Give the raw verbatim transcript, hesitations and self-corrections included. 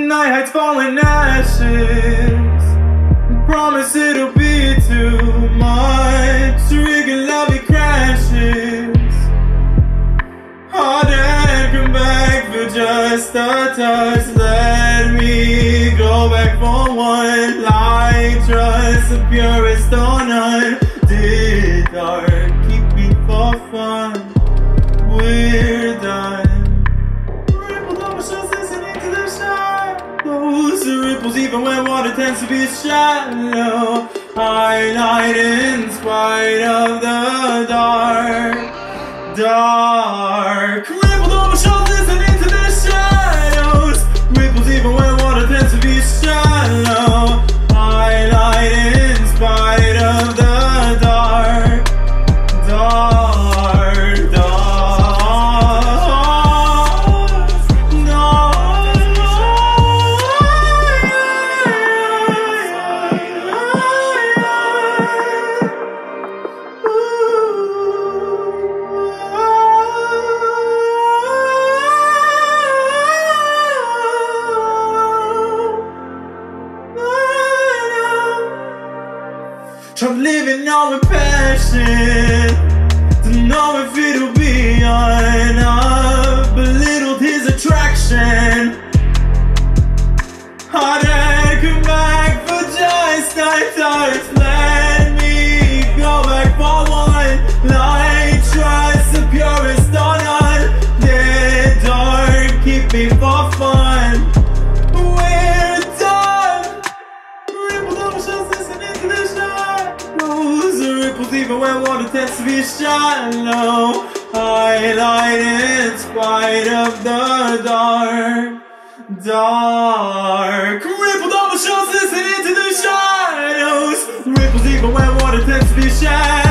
night hides falling ashes. Promise it'll be too much. Rigging lovely crashes. Hard and come back for just a touch. Let me go back for one. Like trust, the purest or none. Did art keep me for fun? We're done. Ripple over shows listening to the shadows. The ripples even when water tends to be shallow. Highlight in spite of the dark. Dark. Rippled over shows listening to the shadows. Ripples even when water tends to be shallow. Highlight in spite of the dark. Dark, dark, I'm living on with passion, to know if it'll be enough. Belittled his attraction. Hard to come back for just a touch. Let me go back for one. Light trust, the purest or none. Dead dark, keep me for fun. We're done. Rippled over shows listening to the shadows. The ripples even when water tends to be shallow. Highlight in spite of the dark. Dark. Rippled over shows listening to the shadows. Ripples even when water tends to be shallow.